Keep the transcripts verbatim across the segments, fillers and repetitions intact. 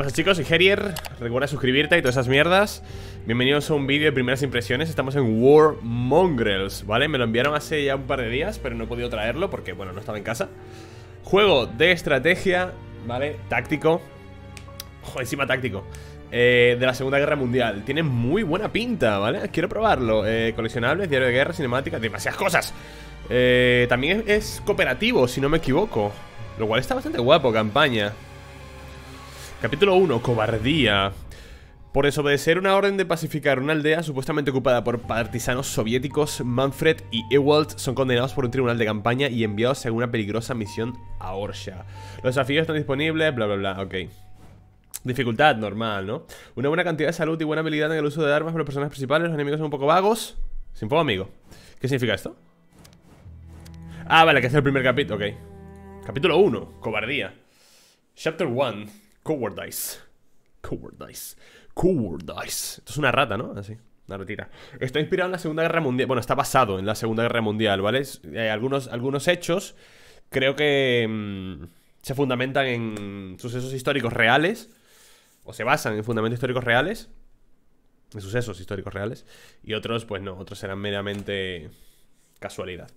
pasa, chicos? Soy Herier. Recuerda suscribirte y todas esas mierdas. Bienvenidos a un vídeo de primeras impresiones. Estamos en War Mongrels, ¿vale? Me lo enviaron hace ya un par de días, pero no he podido traerlo porque, bueno, no estaba en casa. Juego de estrategia, ¿vale? Táctico. Joder, encima táctico. Eh, de la Segunda Guerra Mundial. Tiene muy buena pinta, ¿vale? Quiero probarlo. eh, Coleccionables, diario de guerra, cinemática, demasiadas cosas. eh, También es, es cooperativo, si no me equivoco. Lo cual está bastante guapo, campaña. Capítulo uno, cobardía. Por desobedecer una orden de pacificar una aldea supuestamente ocupada por partisanos soviéticos, Manfred y Ewald son condenados por un tribunal de campaña y enviados a una peligrosa misión a Orsha. Los desafíos están disponibles, bla bla bla, ok. Dificultad, normal, ¿no? Una buena cantidad de salud y buena habilidad en el uso de armas por los personajes principales. Los enemigos son un poco vagos. Sin fuego, amigo. ¿Qué significa esto? Ah, vale, que es el primer capítulo, ok. Capítulo uno, cobardía. Chapter uno, cowardice. Cowardice. Cowardice. Esto es una rata, ¿no? Así, una ratita. Está inspirado en la Segunda Guerra Mundial. Bueno, está basado en la Segunda Guerra Mundial, ¿vale? Hay algunos, algunos hechos creo que mmm, se fundamentan en sucesos históricos reales. O se basan en fundamentos históricos reales. En sucesos históricos reales. Y otros, pues no, otros serán meramente casualidad.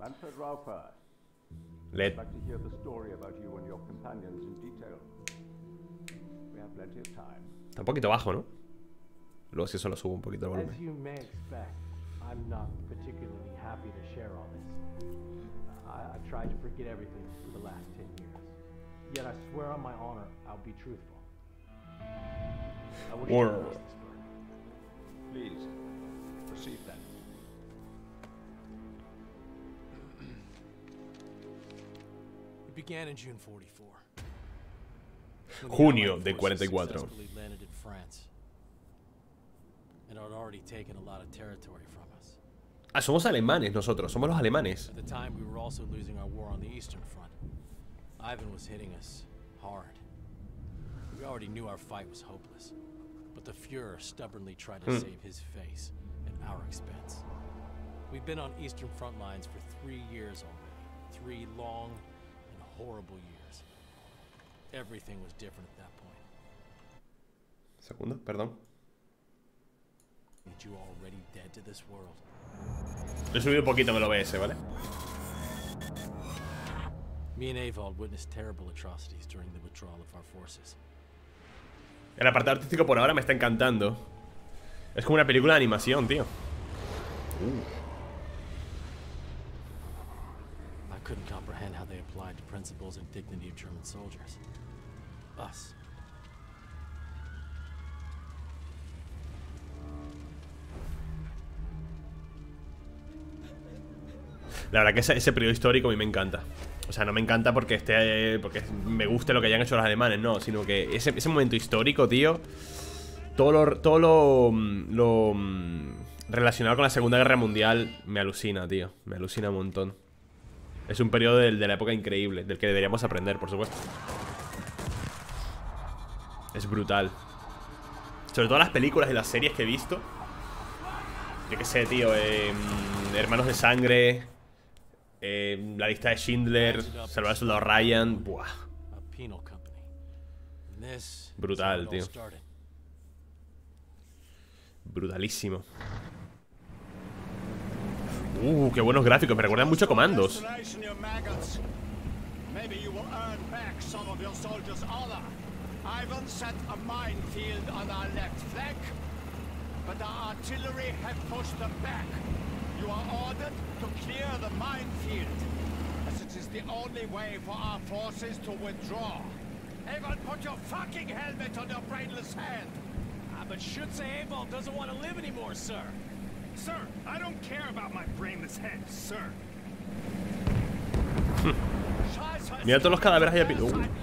Let. Está un poquito bajo, ¿no? Luego si eso lo subo un poquito el volumen. Or... Junio de cuarenta y cuatro. Ah, somos alemanes nosotros, somos los alemanes. We already knew our fight was hopeless, but the Fuhrer stubbornly tried to save his face at our expense. We've been on Eastern front lines for three years already. Three long and horrible years. Everything was different at that point. Segundo, perdón. And you already dead to this world. Le he subido un poquito, me lo ves, ¿vale? Me and Ewald witnessed terrible atrocities during the withdrawal of our forces. El apartado artístico por ahora me está encantando. Es como una película de animación, tío. Uh. I couldn't comprehend how they applied the principles and dignity of German soldiers. Us. La verdad que ese, ese periodo histórico a mí me encanta. O sea, no me encanta porque esté, porque me guste lo que hayan hecho los alemanes, no, sino que ese, ese momento histórico, tío. Todo lo, todo lo, lo relacionado con la Segunda Guerra Mundial me alucina, tío. Me alucina un montón. Es un periodo de, de la época increíble, del que deberíamos aprender, por supuesto. Es brutal. Sobre todo las películas y las series que he visto. Yo qué sé, tío, eh, Hermanos de Sangre, eh, La Lista de Schindler, Salvar al Soldado Ryan. Buah. Brutal, tío. Brutalísimo. Uh, qué buenos gráficos, me recuerdan mucho a Comandos. Ivan set a minefield on our left flank, but our artillery had pushed them back. You are ordered to clear the minefield, as it is the only way for our forces to withdraw. Ewald, put your fucking helmet on your brainless head! Ah, but Schütze Ewald doesn't want to live anymore, sir. Sir, I don't care about my brainless head, sir. Mira todos los cadáveres ahí a pino. Uh.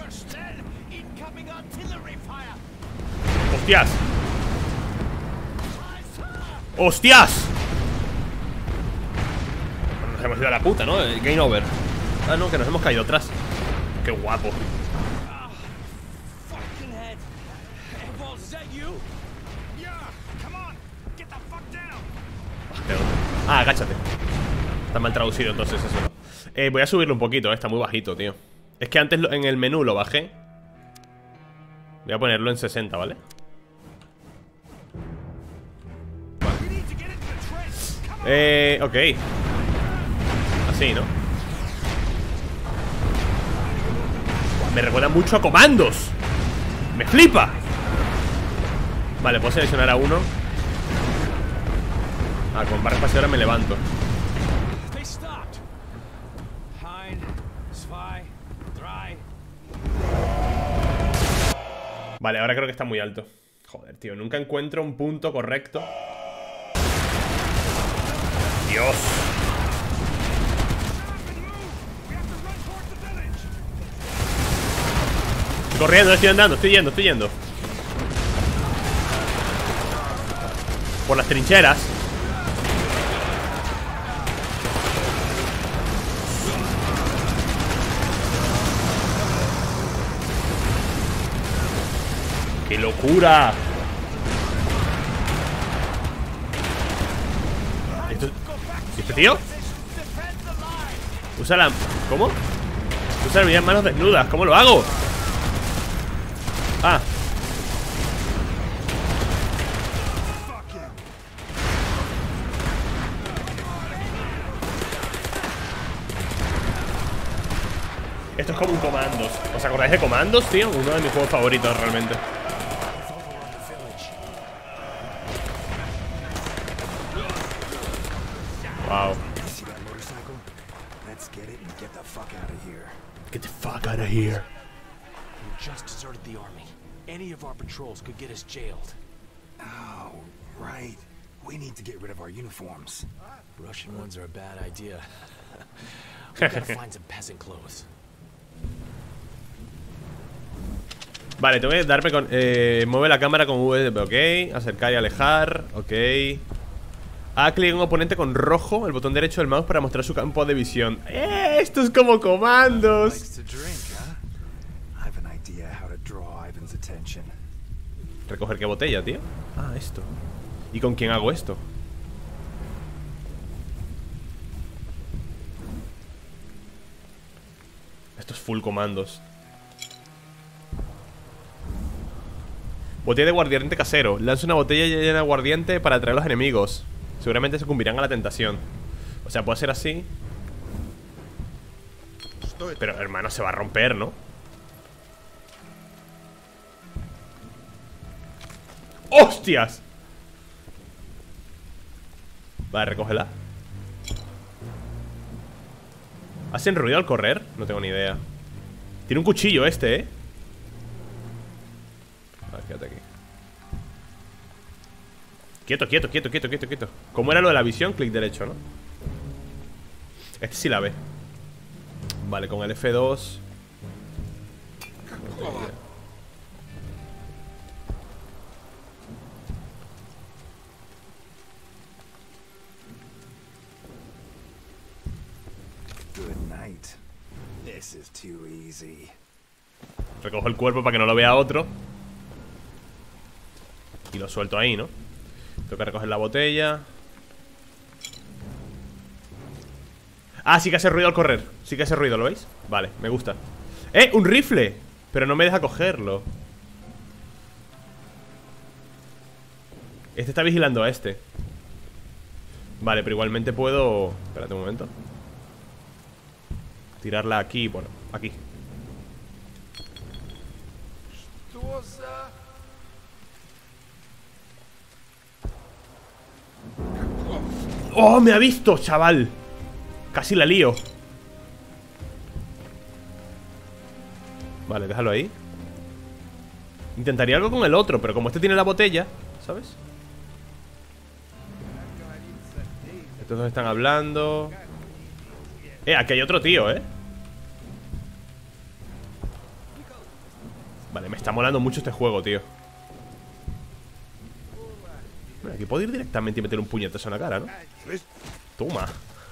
¡Hostias! ¡Hostias! Bueno, nos hemos ido a la puta, ¿no? Game over. Ah, no, que nos hemos caído atrás. ¡Qué guapo! Ah, agáchate. Está mal traducido entonces eso, ¿no? Eh, voy a subirlo un poquito, eh. Está muy bajito, tío. Es que antes lo, en el menú lo bajé. Voy a ponerlo en sesenta, ¿vale? Eh, ok. Así, ¿no? Me recuerda mucho a comandos. ¡Me flipa! Vale, puedo seleccionar a uno. Ah, con barra espaciadora me levanto. Vale, ahora creo que está muy alto. Joder, tío, nunca encuentro un punto correcto. Dios. Estoy corriendo, estoy andando, estoy yendo, estoy yendo. Por las trincheras. ¡Qué locura! ¿Esto, ¿Este tío? Usa la... ¿Cómo? Usa las manos desnudas. ¿Cómo lo hago? Ah. Esto es como un Comandos. ¿Os acordáis de Comandos, tío? Uno de mis juegos favoritos, realmente. Wow. Get the fuck out of here. We just deserted the army. Any of our patrols could get us jailed. Oh, right. We need to get rid of our uniforms. Russian ones are a bad idea. We gotta find some peasant clothes. Vale, tengo que darme con... Eh, mueve la cámara con V, ok. Acercar y alejar, ok. Haga clic en un oponente con rojo, el botón derecho del mouse para mostrar su campo de visión. ¡Eh! Esto es como Comandos. ¿Recoger qué botella, tío? Ah, esto. ¿Y con quién hago esto? Esto es full Comandos. Botella de aguardiente casero. Lanza una botella llena de aguardiente para atraer a los enemigos. Seguramente sucumbirán a la tentación. O sea, puede ser así. Pero, hermano, se va a romper, ¿no? ¡Hostias! Vale, recógela. ¿Hacen ruido al correr? No tengo ni idea. Tiene un cuchillo este, ¿eh? A ver, quédate aquí. Quieto, quieto, quieto, quieto, quieto, quieto. ¿Cómo era lo de la visión? Clic derecho, ¿no? Este sí la ve. Vale, con el F dos. Recojo el cuerpo para que no lo vea otro. Y lo suelto ahí, ¿no? Tengo que recoger la botella. Ah, sí que hace ruido al correr. Sí que hace ruido, ¿lo veis? Vale, me gusta. ¡Eh! ¡Un rifle! Pero no me deja cogerlo. Este está vigilando a este. Vale, pero igualmente puedo... Espérate un momento. Tirarla aquí, bueno, aquí. ¡Oh, me ha visto, chaval! Casi la lío. Vale, déjalo ahí. Intentaría algo con el otro, pero como este tiene la botella, ¿sabes? Estos dos están hablando. Eh, aquí hay otro tío, ¿eh? Vale, me está molando mucho este juego, tío. Bueno, aquí puedo ir directamente y meter un puñetazo en la cara, ¿no? Toma.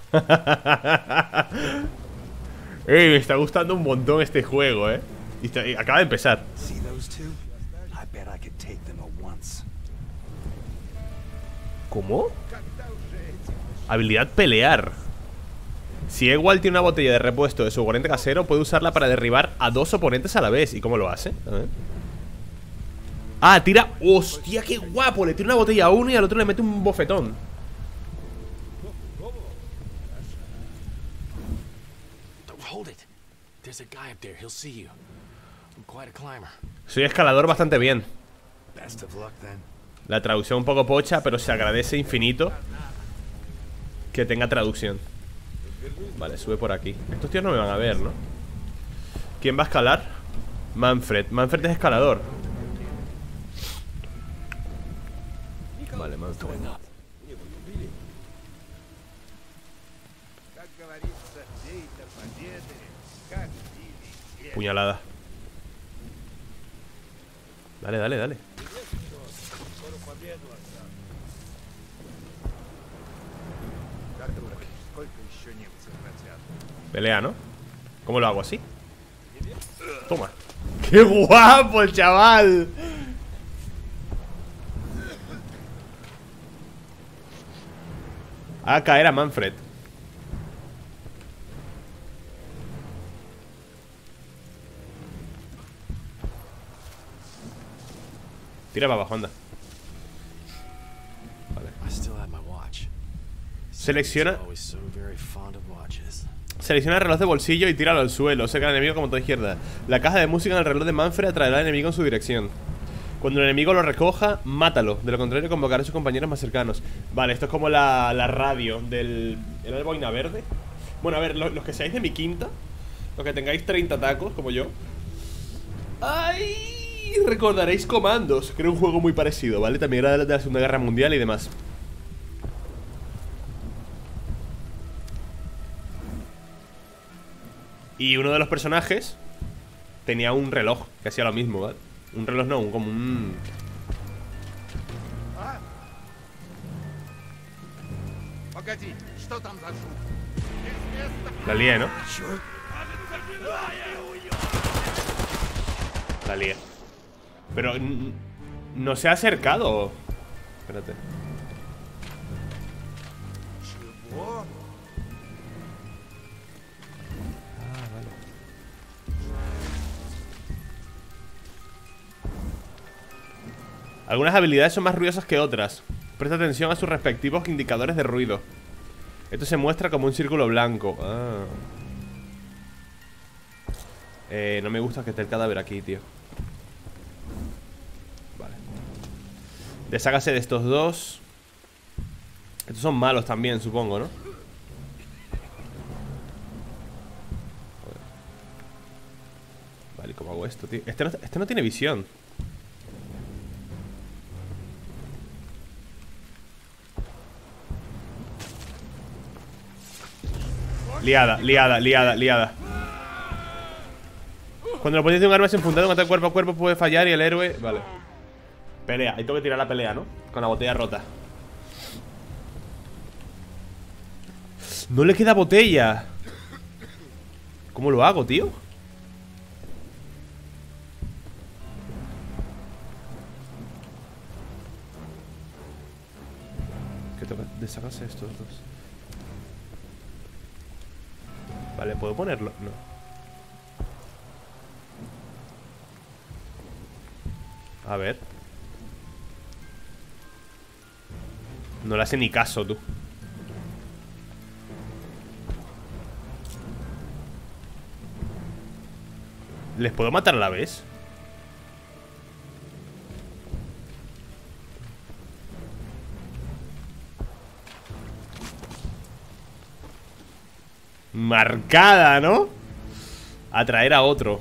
Ey, me está gustando un montón este juego, ¿eh? Y está, y acaba de empezar. ¿Cómo? Habilidad pelear. Si Ewald tiene una botella de repuesto de su oponente casero, puede usarla para derribar a dos oponentes a la vez. ¿Y cómo lo hace? A ver. Ah, tira... ¡Hostia, qué guapo! Le tira una botella a uno y al otro le mete un bofetón. Hold it. There's a guy up there. He'll see you. I'm quite a climber. Soy escalador bastante bien. Best of luck then. La traducción un poco pocha, pero se agradece infinito que tenga traducción. Vale, sube por aquí. Estos tíos no me van a ver, ¿no? ¿Quién va a escalar? Manfred. Manfred es escalador. Vale, Manfred. Puñalada. Dale, dale, dale. Pelea, ¿no? ¿Cómo lo hago? ¿Así? Toma. ¡Qué guapo el chaval! Haga caer a Manfred. Tira para abajo, anda. Vale. Selecciona Selecciona el reloj de bolsillo y tíralo al suelo. Cerca al enemigo como toda izquierda. La caja de música en el reloj de Manfred atraerá al enemigo en su dirección. Cuando el enemigo lo recoja, mátalo. De lo contrario, convocará a sus compañeros más cercanos. Vale, esto es como la, la radio del... ¿Era el boina verde? Bueno, a ver, los, los que seáis de mi quinta, los que tengáis treinta tacos, como yo, ¡ay! Recordaréis Comandos, que era un juego muy parecido, ¿vale? También era de la Segunda Guerra Mundial y demás. Y uno de los personajes tenía un reloj que hacía lo mismo, ¿vale? Un reloj no, un, como un... La lié, ¿no? La lié. Pero no se ha acercado. Espérate. Algunas habilidades son más ruidosas que otras. Presta atención a sus respectivos indicadores de ruido. Esto se muestra como un círculo blanco. Ah. Eh, no me gusta que esté el cadáver aquí, tío. Vale. Deshágase de estos dos. Estos son malos también, supongo, ¿no? Vale, ¿cómo hago esto, tío? Este no, este no tiene visión. Liada, liada, liada, liada. Cuando la potencia de un arma es enfundada, un ataque cuerpo a cuerpo puede fallar y el héroe... Vale. Pelea, ahí tengo que tirar la pelea, ¿no? Con la botella rota. No le queda botella. ¿Cómo lo hago, tío? Que tengo que deshacerse estos dos. Vale, ¿puedo ponerlo? No. A ver. No le hace ni caso, tú. ¿Les puedo matar a la vez? Marcada, ¿no? Atraer a otro.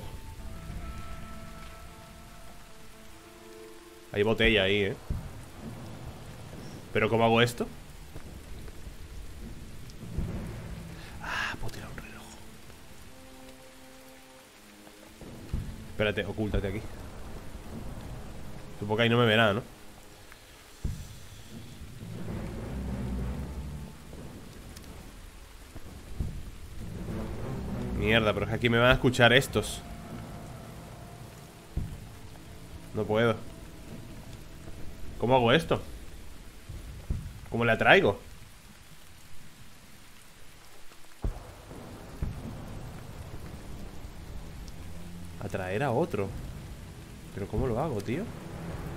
Hay botella ahí, ¿eh? ¿Pero cómo hago esto? Ah, puedo tirar un reloj. Espérate, ocúltate aquí. Supongo que ahí no me verá, ¿no? Mierda, pero es que aquí me van a escuchar estos. No puedo. ¿Cómo hago esto? ¿Cómo le atraigo? Atraer a otro. ¿Pero cómo lo hago, tío?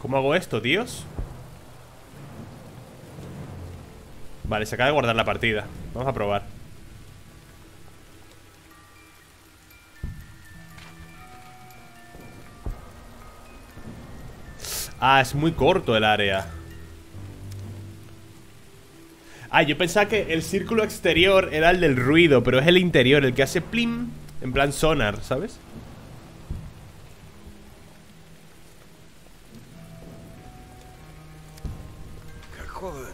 ¿Cómo hago esto, tíos? Vale, se acaba de guardar la partida. Vamos a probar. Ah, es muy corto el área. Ah, yo pensaba que el círculo exterior era el del ruido, pero es el interior, el que hace plim. En plan sonar, ¿sabes? Joder.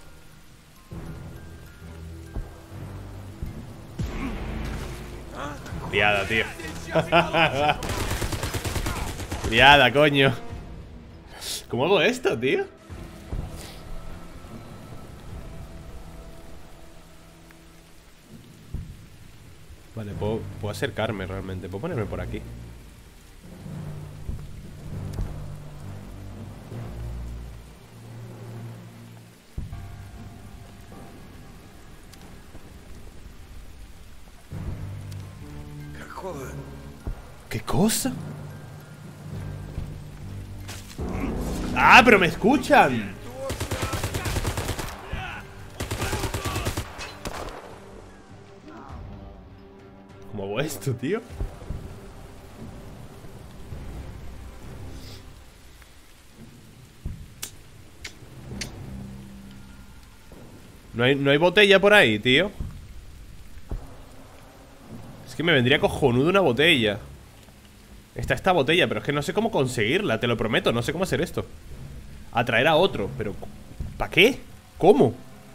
Liada, tío. Liada, coño. ¿Cómo hago esto, tío? Vale, puedo, puedo acercarme realmente. Puedo ponerme por aquí. Joder. ¿Qué cosa? ¡Ah, pero me escuchan! ¿Cómo hago esto, tío? ¿No hay, no hay botella por ahí, tío? Es que me vendría cojonudo una botella. Está esta botella, pero es que no sé cómo conseguirla, te lo prometo, no sé cómo hacer esto. Atraer a otro, pero ¿para qué? ¿Cómo?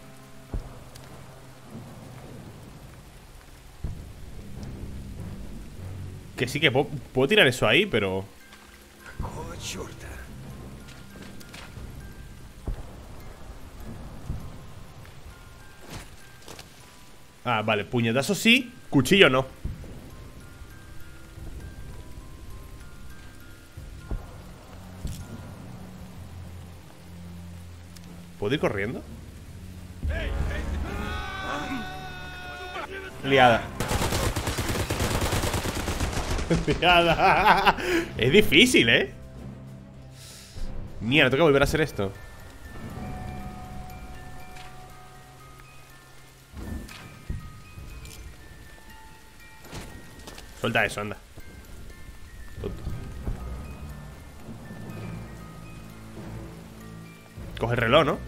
Que sí que puedo, puedo tirar eso ahí, pero... Joder, shorta. Ah, vale, puñetazo sí, cuchillo no. ¿Puedo ir corriendo? Liada. Liada. Es difícil, ¿eh? Mierda, tengo que volver a hacer esto. Suelta eso, anda. Tonto. Coge el reloj, ¿no?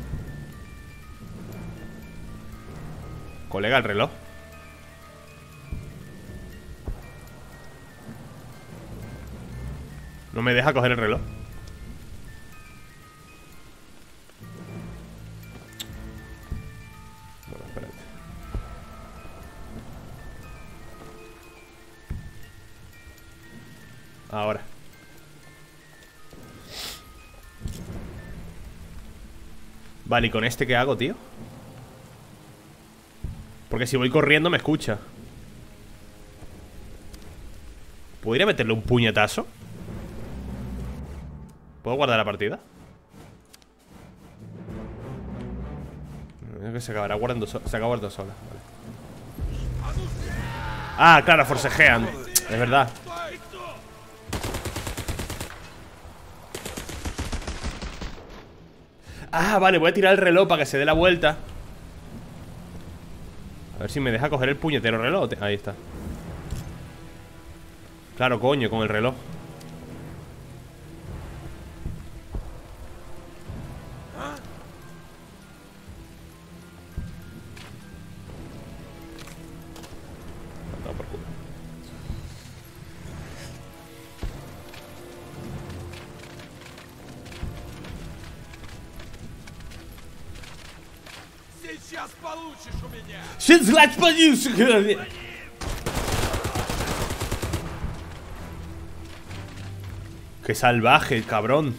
Colega, el reloj. No me deja coger el reloj. Bueno, espérate. Ahora. Vale, ¿y con este qué hago, tío? Porque si voy corriendo me escucha. ¿Puedo ir a meterle un puñetazo? ¿Puedo guardar la partida? Creo que se acabará guardando so Se acaba guardando sola, vale. Ah, claro, forcejean. Es verdad. Ah, vale, voy a tirar el reloj para que se dé la vuelta. A ver si me deja coger el puñetero reloj. Ahí está. Claro, coño, con el reloj. Por culo. Сейчас получишь у меня! ¡Qué salvaje, cabrón!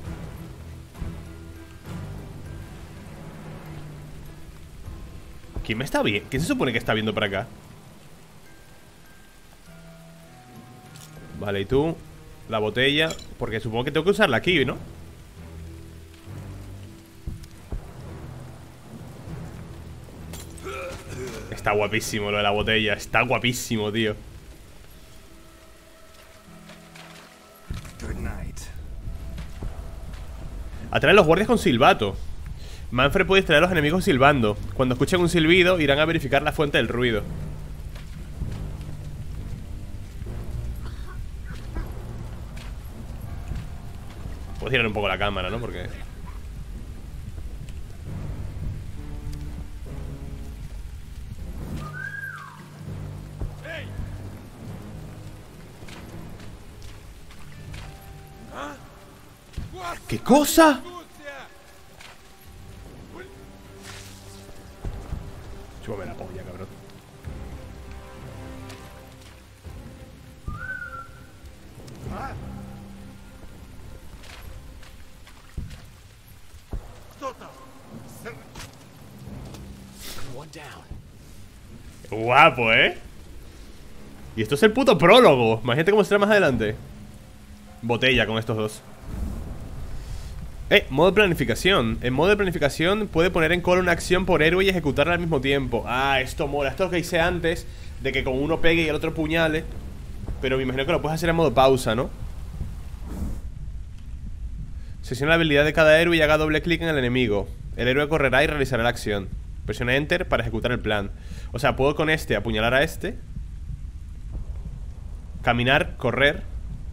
¿Quién me está viendo? ¿Quién se supone que está viendo para acá? Vale, y tú, la botella. Porque supongo que tengo que usarla aquí, ¿no? Está guapísimo lo de la botella. Está guapísimo, tío. Good night. Atrae a los guardias con silbato. Manfred puede distraer a los enemigos silbando. Cuando escuchen un silbido, irán a verificar la fuente del ruido. Puedo girar un poco la cámara, ¿no? Porque... ¿Qué cosa? Chúpame la polla, cabrón. Guapo, ¿eh? Y esto es el puto prólogo. Imagínate cómo será más adelante. Botella con estos dos. Eh, modo de planificación. En modo de planificación puede poner en cola una acción por héroe y ejecutarla al mismo tiempo. Ah, esto mola. Esto es lo que hice antes, de que con uno pegue y el otro puñale. Pero me imagino que lo puedes hacer en modo pausa, ¿no? Sesiona la habilidad de cada héroe y haga doble clic en el enemigo. El héroe correrá y realizará la acción. Presiona Enter para ejecutar el plan. O sea, puedo con este apuñalar a este, caminar, correr.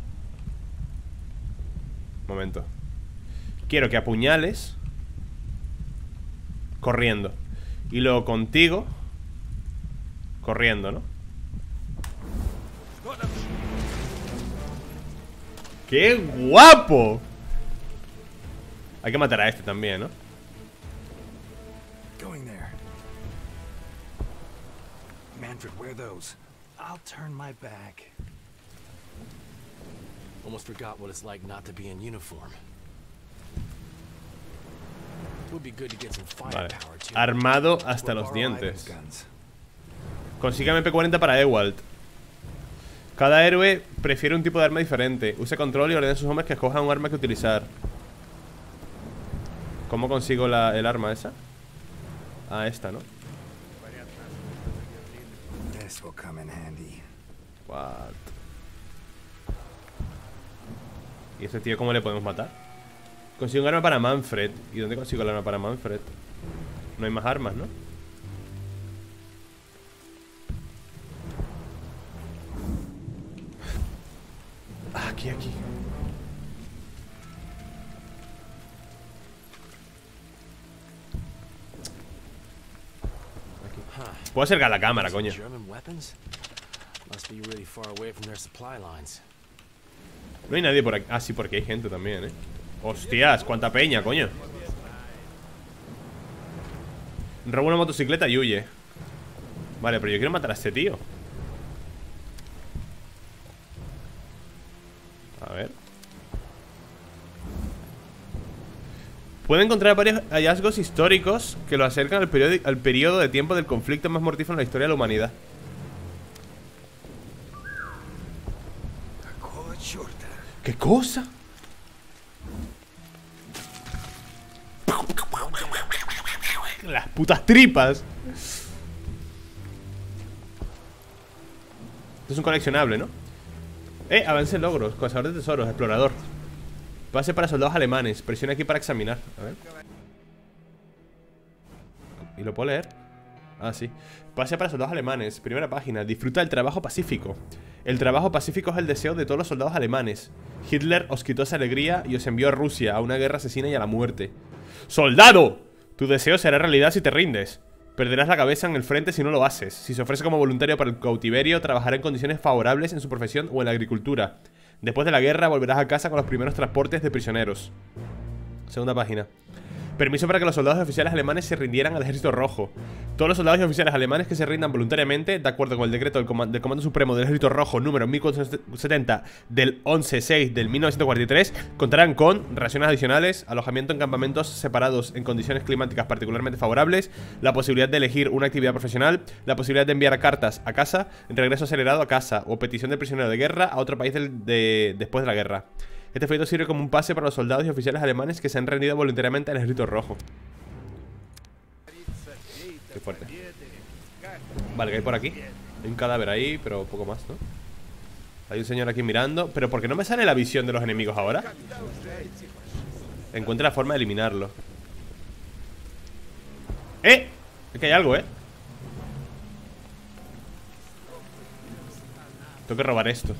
Momento. Quiero que apuñales corriendo. Y luego contigo corriendo, ¿no? ¡Qué guapo! Hay que matar a este también, ¿no? Going there. Manfred, wear those. I'll turn my back. Almost forgot what it's like not to be in uniform. Would be good to get some Vale. firepower too. Armado hasta los dientes. Consiga M P cuarenta para Ewald. Cada héroe prefiere un tipo de arma diferente. Use control y ordene a sus hombres que escojan un arma que utilizar. ¿Cómo consigo la, el arma esa? Ah, esta, ¿no? This will come in handy. What? ¿Y ese tío cómo le podemos matar? Consigo un arma para Manfred. ¿Y dónde consigo el arma para Manfred? No hay más armas, ¿no? Aquí, aquí. Puedo acercar la cámara, coño. No hay nadie por aquí. Ah, sí, porque hay gente también, eh. Hostias, cuánta peña, coño. Roba una motocicleta y huye. Vale, pero yo quiero matar a este tío. A ver. Puede encontrar varios hallazgos históricos que lo acercan al periodo, al periodo de tiempo del conflicto más mortífero en la historia de la humanidad. ¿Qué cosa? Las putas tripas. Esto es un coleccionable, ¿no? Eh, avance en logros, cazador de tesoros, explorador. Pase para soldados alemanes. Presiona aquí para examinar. A ver. ¿Y lo puedo leer? Ah, sí. Pase para soldados alemanes. Primera página. Disfruta del trabajo pacífico. El trabajo pacífico es el deseo de todos los soldados alemanes. Hitler os quitó esa alegría y os envió a Rusia a una guerra asesina y a la muerte. ¡Soldado! Tu deseo será realidad si te rindes. Perderás la cabeza en el frente si no lo haces. Si se ofrece como voluntario para el cautiverio, trabajará en condiciones favorables en su profesión o en la agricultura. Después de la guerra volverás a casa con los primeros transportes de prisioneros. Segunda página. Permiso para que los soldados y oficiales alemanes se rindieran al ejército rojo. Todos los soldados y oficiales alemanes que se rindan voluntariamente, de acuerdo con el decreto del, Comando, del Comando Supremo del Ejército Rojo número mil cuatrocientos setenta del once seis del mil novecientos cuarenta y tres, contarán con raciones adicionales, alojamiento en campamentos separados en condiciones climáticas particularmente favorables, la posibilidad de elegir una actividad profesional, la posibilidad de enviar cartas a casa, regreso acelerado a casa o petición de prisionero de guerra a otro país del, de, después de la guerra. Este folleto sirve como un pase para los soldados y oficiales alemanes que se han rendido voluntariamente al ejército rojo. Qué fuerte. Vale, ¿qué hay por aquí? Hay un cadáver ahí, pero poco más, ¿no? Hay un señor aquí mirando. ¿Pero por qué no me sale la visión de los enemigos ahora? Encuentre la forma de eliminarlo. ¡Eh! Es que hay algo, ¿eh? Tengo que robar esto.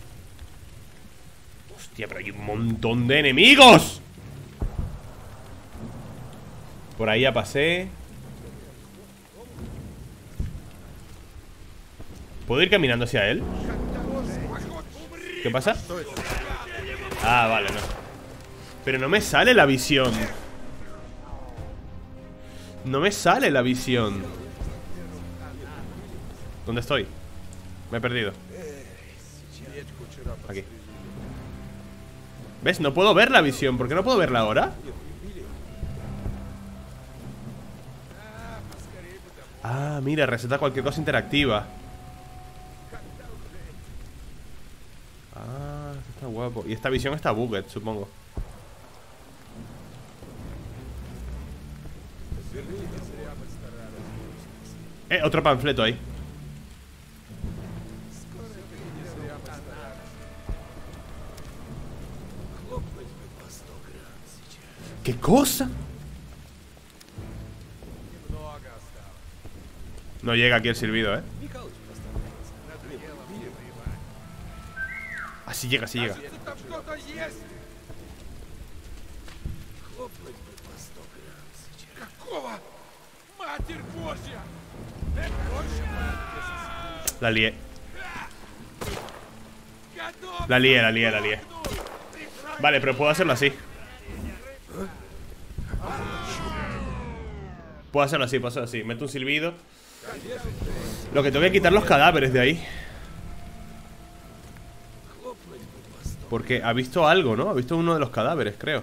Hostia, pero hay un montón de enemigos. Por ahí ya pasé. ¿Puedo ir caminando hacia él? ¿Qué pasa? Ah, vale, no. Pero no me sale la visión. No me sale la visión. ¿Dónde estoy? Me he perdido. Aquí. ¿Ves? No puedo ver la visión. ¿Por qué no puedo verla ahora? Ah, mira, receta cualquier cosa interactiva. Ah, esto está guapo. Y esta visión está bugged, supongo. Eh, otro panfleto ahí. ¿Qué cosa? No llega aquí el silbido, ¿eh? Así llega, así llega. La lié. La lié, la lié, la lié. Vale, pero puedo hacerlo así. Puedo hacerlo así, puedo hacerlo así. Meto un silbido. Lo que tengo que quitar los cadáveres de ahí. Porque ha visto algo, ¿no? Ha visto uno de los cadáveres, creo.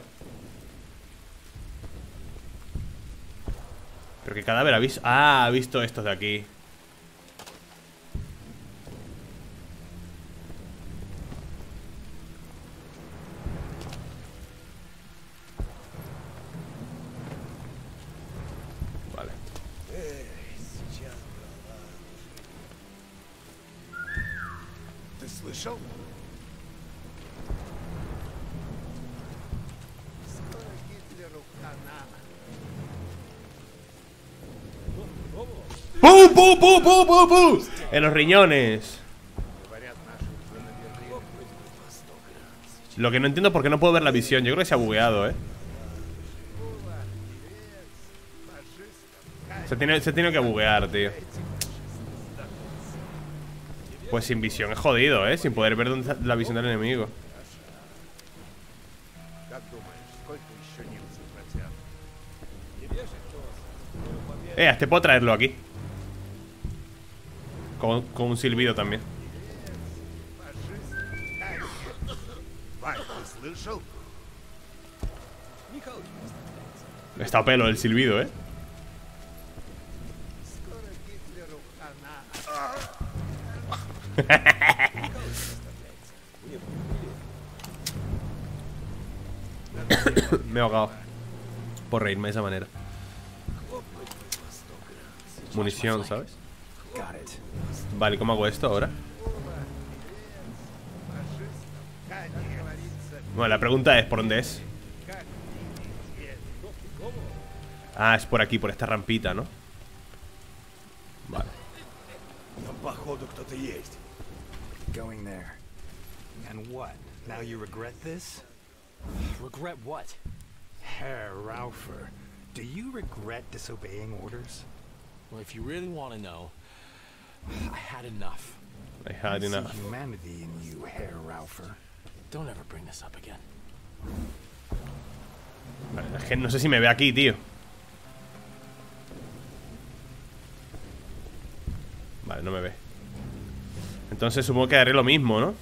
¿Pero qué cadáver ha visto? Ah, ha visto estos de aquí. Vale. Ты слышал? ¡Pum, pum, pum, pum, pum, pum! En los riñones. Lo que no entiendo es por qué no puedo ver la visión. Yo creo que se ha bugueado, ¿eh? Se tiene, se tiene que buguear, tío. Pues sin visión es jodido, ¿eh? Sin poder ver dónde está la visión del enemigo. Eh, a este puedo traerlo aquí. Con, con un silbido también. Está a pelo el silbido, ¿eh? Me he ahogado por reírme de esa manera. Munición, ¿sabes? Vale, ¿cómo hago esto ahora? Bueno, la pregunta es, ¿por dónde es? Ah, es por aquí, por esta rampita, ¿no? Vale. Going there. And what? Now you regret this? Regret what? Herr Raufer, do you regret disobeying orders? Well, if you really want to know, I had enough. I had I enough. see humanity in you, Herr Raufer. Don't ever bring this up again. Vale, es que no sé si me ve aquí, tío. Vale, no me ve. Entonces supongo que haré lo mismo, ¿no?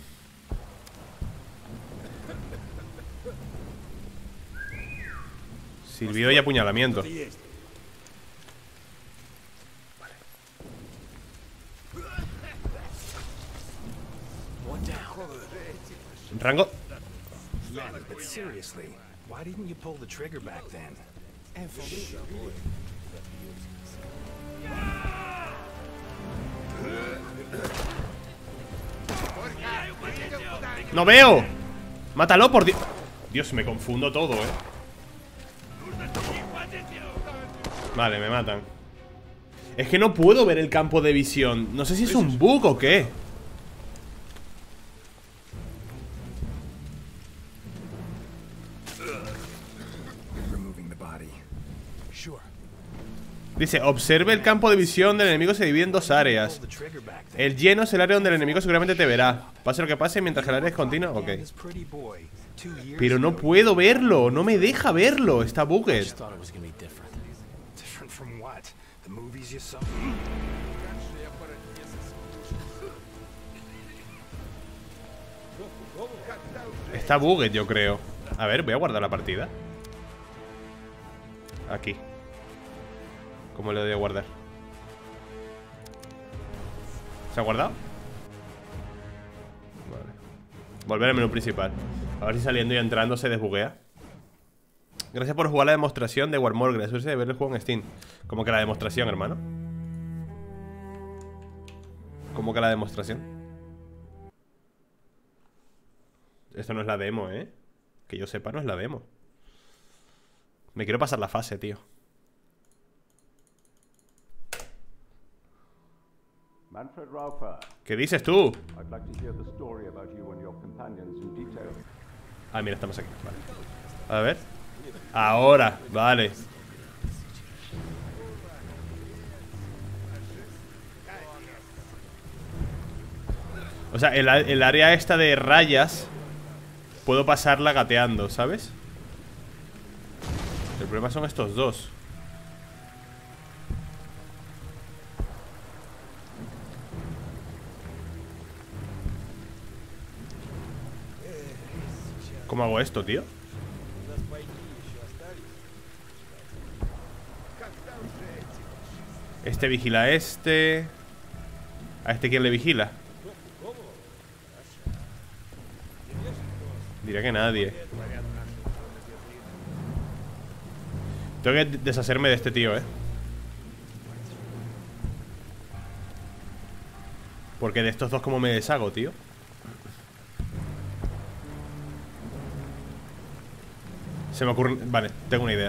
Silbido y apuñalamiento. Rango. Man, but seriously, why didn't you pull the trigger back then? ¡No veo! ¡Mátalo, por Dios! Dios, me confundo todo, ¿eh? Vale, me matan. Es que no puedo ver el campo de visión. No sé si es un bug o qué. Dice, observe el campo de visión del enemigo, se divide en dos áreas. El lleno es el área donde el enemigo seguramente te verá. Pase lo que pase mientras el área es continua. Ok. Pero no puedo verlo, no me deja verlo. Está bugged. Está bugged, yo creo. A ver, voy a guardar la partida. Aquí. ¿Cómo le doy a guardar? ¿Se ha guardado? Vale. Volver al menú principal. A ver si saliendo y entrando se desbuguea. Gracias por jugar la demostración de War Morgels. Gracias de ver el juego en Steam. ¿Cómo que la demostración, hermano? ¿Cómo que la demostración? Esto no es la demo, ¿eh? Que yo sepa, no es la demo. Me quiero pasar la fase, tío. Manfred Raufer. ¿Qué dices tú? I'd like to hear the story about you and your companions in detail. Ah, mira, estamos aquí. Vale. A ver. Ahora, vale. O sea, el, el área esta de rayas puedo pasarla gateando, ¿sabes? El problema son estos dos. ¿Cómo hago esto, tío? Este vigila a este. ¿A este quién le vigila? Diría que nadie. Tengo que deshacerme de este tío, eh. Porque de estos dos, ¿cómo me deshago, tío? Se me ocurre... Vale, tengo una idea.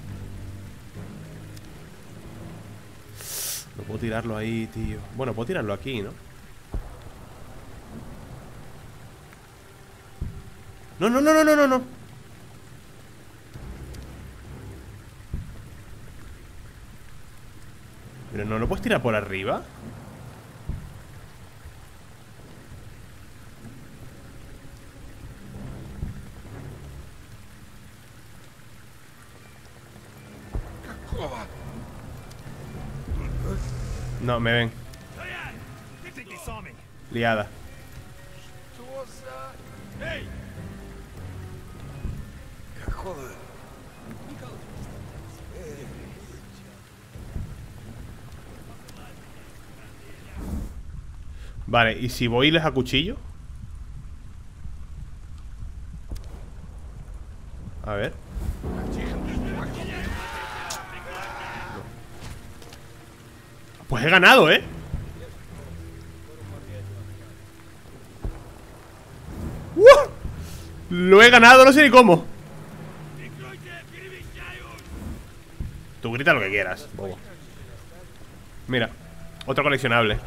No puedo tirarlo ahí, tío. Bueno, puedo tirarlo aquí, ¿no? No, no, no, no, no, no, no. Pero no lo puedes tirar por arriba. No, me ven. Liada. Vale, ¿y si voy y les acuchillo? A ver. Pues he ganado, ¿eh? ¡Uh! Lo he ganado, no sé ni cómo. Tú grita lo que quieras, bobo. Mira, otro coleccionable.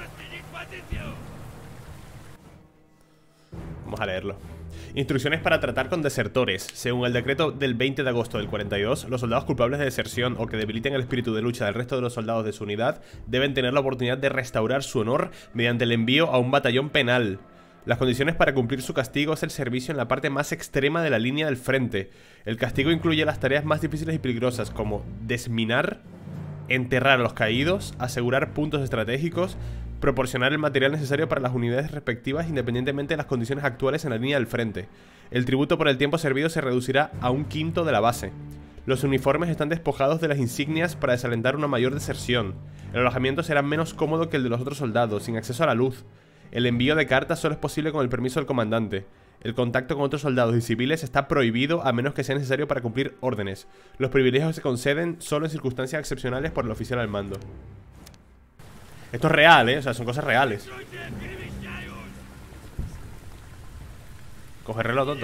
Vamos a leerlo. Instrucciones para tratar con desertores. Según el decreto del veinte de agosto del cuarenta y dos, los soldados culpables de deserción o que debiliten el espíritu de lucha del resto de los soldados de su unidad deben tener la oportunidad de restaurar su honor mediante el envío a un batallón penal. Las condiciones para cumplir su castigo es el servicio en la parte más extrema de la línea del frente. El castigo incluye las tareas más difíciles y peligrosas como desminar, enterrar a los caídos, asegurar puntos estratégicos, proporcionar el material necesario para las unidades respectivas independientemente de las condiciones actuales en la línea del frente. El tributo por el tiempo servido se reducirá a un quinto de la base. Los uniformes están despojados de las insignias para desalentar una mayor deserción. El alojamiento será menos cómodo que el de los otros soldados, sin acceso a la luz. El envío de cartas solo es posible con el permiso del comandante. El contacto con otros soldados y civiles está prohibido a menos que sea necesario para cumplir órdenes. Los privilegios se conceden solo en circunstancias excepcionales por el oficial al mando. Esto es real, ¿eh? O sea, son cosas reales. Coge el reloj, tonto.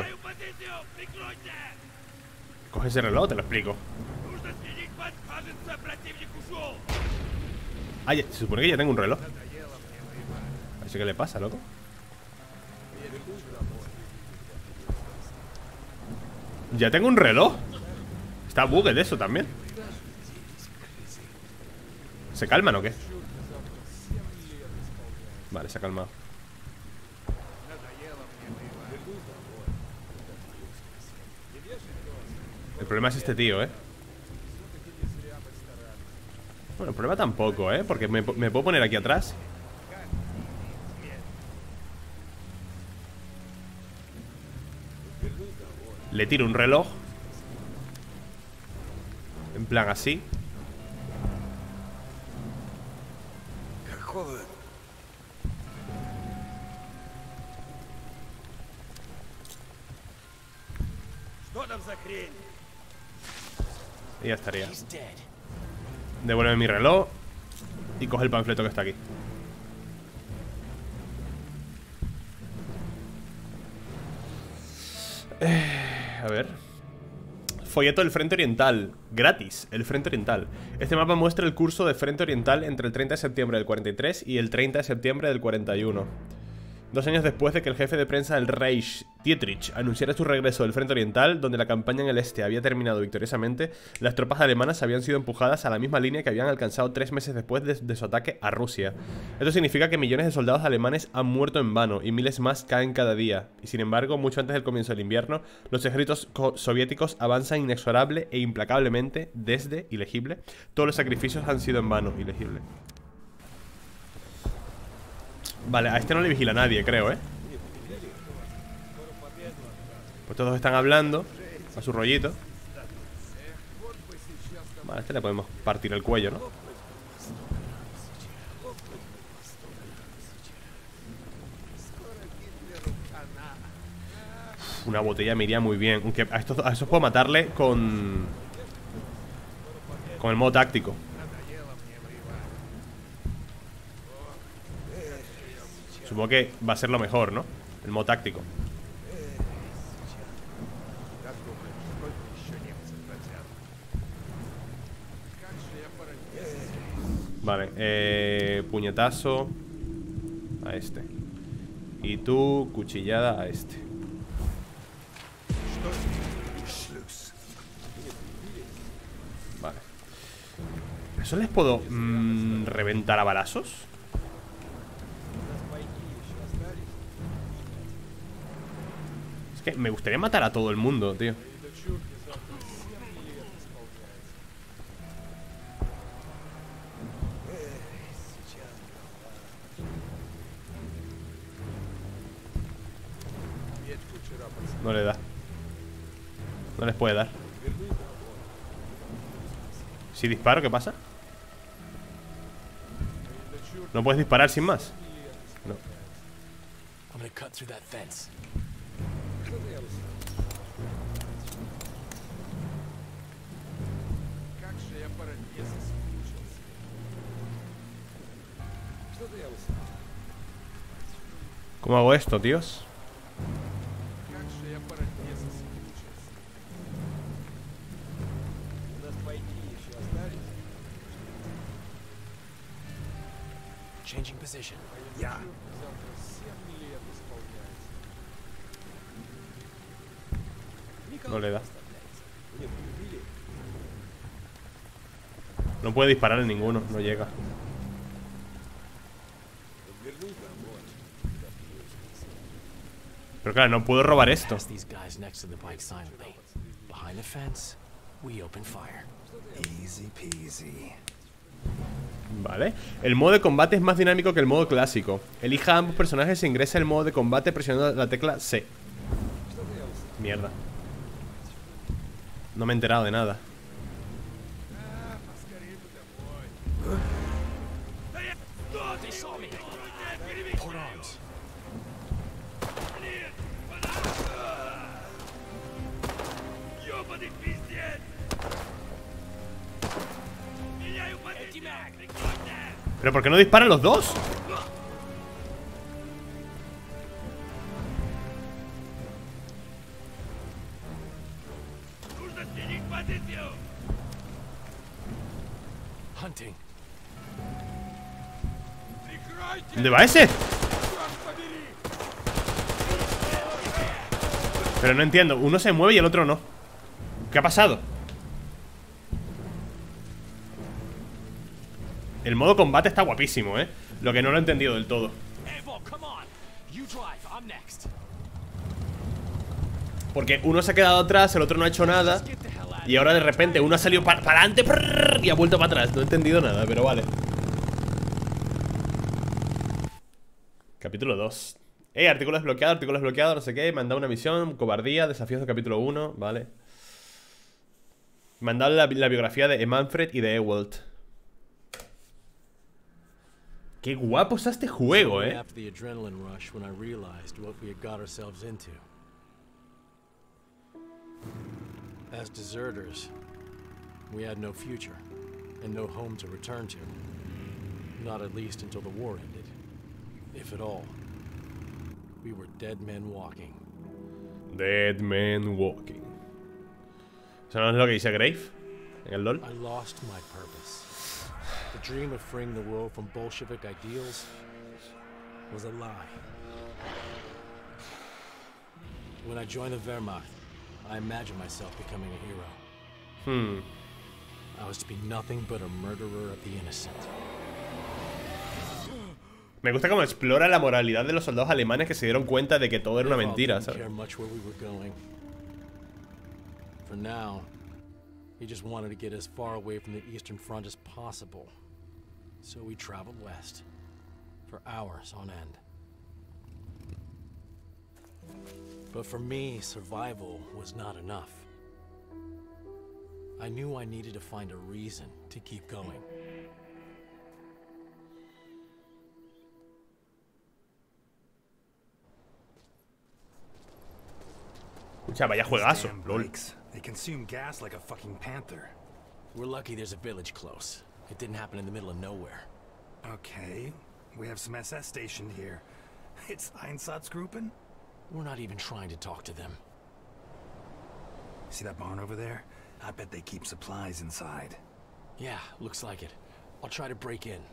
Coge ese reloj, te lo explico. Ah, ya, se supone que ya tengo un reloj. Así que le pasa, loco. Ya tengo un reloj. Está bugged eso también. ¿Se calman o qué? Vale, se ha calmado. El problema es este tío, ¿eh? Bueno, el problema tampoco, ¿eh? Porque me, me puedo poner aquí atrás. Le tiro un reloj. En plan así. Joder. Y ya estaría. Devuelve mi reloj y coge el panfleto que está aquí. eh, A ver. Folleto del Frente Oriental. Gratis, el Frente Oriental. Este mapa muestra el curso de Frente Oriental entre el treinta de septiembre del cuarenta y tres y el treinta de septiembre del cuarenta y uno. Dos años después de que el jefe de prensa del Reich, Dietrich, anunciara su regreso del Frente Oriental, donde la campaña en el este había terminado victoriosamente, las tropas alemanas habían sido empujadas a la misma línea que habían alcanzado tres meses después de, de su ataque a Rusia. Esto significa que millones de soldados alemanes han muerto en vano y miles más caen cada día. Y sin embargo, mucho antes del comienzo del invierno, los ejércitos soviéticos avanzan inexorable e implacablemente desde, ilegible, todos los sacrificios han sido en vano, ilegible. Vale, a este no le vigila nadie, creo, ¿eh? Pues todos están hablando a su rollito. Vale, a este le podemos partir el cuello, ¿no? Una botella me iría muy bien. Aunque a estos, a estos puedo matarle con... Con el modo táctico. Supongo que va a ser lo mejor, ¿no? El modo táctico. Vale, eh, puñetazo a este. Y tú, cuchillada a este. Vale. ¿Eso les puedo mmm, reventar a balazos? Me gustaría matar a todo el mundo, tío. No le da. No les puede dar. Si disparo, ¿qué pasa? ¿No puedes disparar sin más? No. I'm gonna cut through that fence. ¿Cómo hago esto, tíos? Changing position. Ya. No le da. No puede disparar en ninguno, no llega. Pero claro, no puedo robar esto. Easy peasy. Vale. El modo de combate es más dinámico que el modo clásico. Elija a ambos personajes e ingresa el modo de combate presionando la tecla C. Mierda. No me he enterado de nada. ¿Pero por qué no disparan los dos? Hunting. ¿Dónde va ese? Pero no entiendo, uno se mueve y el otro no. ¿Qué ha pasado? El modo combate está guapísimo, eh. Lo que no lo he entendido del todo. Porque uno se ha quedado atrás, el otro no ha hecho nada. Y ahora de repente uno ha salido para pa adelante y ha vuelto para atrás. No he entendido nada, pero vale. Capítulo dos. Eh, artículo desbloqueado, artículo desbloqueado, no sé qué. Me han dado una misión, cobardía, desafíos de capítulo uno. Vale. Me han dado la, la biografía de Manfred y de Ewald. Qué guapo está este juego, eh. As deserters, we had no future and no home to return to. Not at least until the war ended. If at all. We were dead men walking. Dead men walking. ¿Eso no es lo que dice Grave en el LoL? I lost my purpose. The dream of freeing the world from Bolshevik ideals was a lie. When I joined the Wehrmacht, I imagined myself becoming a hero. Hmm. I was to be nothing but a murderer of the innocent. Me gusta cómo explora la moralidad de los soldados alemanes que se dieron cuenta de que todo era una mentira, ¿sabes? For now, he just wanted to get as far away from the Eastern Front as possible. So we traveled west for hours on end. But for me, survival was not enough. I knew I needed to find a reason to keep going. Escucha, vaya juegazo, lol. They consume gas like a fucking panther. We're lucky there's a village close. It didn't happen in the middle of nowhere. Okay, we have some S S stationed here. It's Einsatzgruppen? We're not even trying to talk to them. See that barn over there? I bet they keep supplies inside. Yeah, looks like it. I'll try to break in.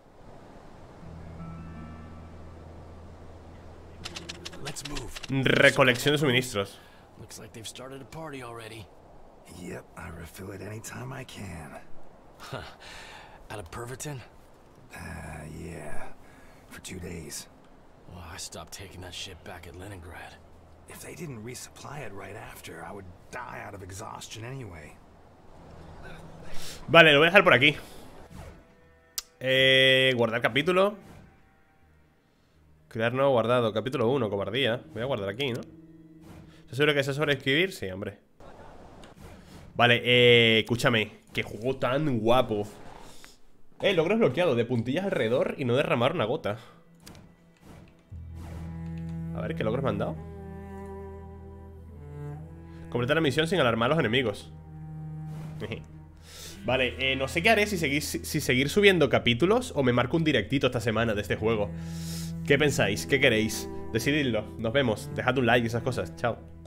Let's move. Recolección de suministros. Looks like they've started a party already. Yep, I refill it anytime I can. Out of Pervitin? Uh, yeah. For two days. Well, I stopped taking that shit back at Leningrad. If they didn't resupply it right after, I would die out of exhaustion anyway. Vale, lo voy a dejar por aquí. Eh, guardar capítulo. Crear nuevo guardado. Capítulo uno, cobardía. Voy a guardar aquí, ¿no? ¿Estás seguro que es sobre escribir? Sí, hombre. Vale, eh, escúchame. Qué juego tan guapo. Eh, logro desbloqueado. De puntillas alrededor y no derramar una gota. A ver, ¿qué logros me han dado? Completar la misión sin alarmar a los enemigos. Vale, eh, no sé qué haré si seguir, si, si seguir subiendo capítulos o me marco un directito esta semana de este juego. ¿Qué pensáis? ¿Qué queréis? Decididlo. Nos vemos. Dejad un like y esas cosas. Chao.